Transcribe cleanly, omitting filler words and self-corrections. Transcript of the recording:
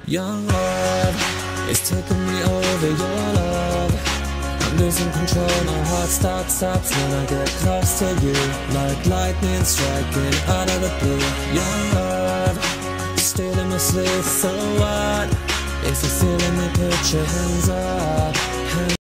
Young love is taking me over, your love. I'm losing control, my heart stops when I get close to you. Like lightning striking out of the blue. Young love, still in my sleep, so what? If you're feeling me, put your hands up.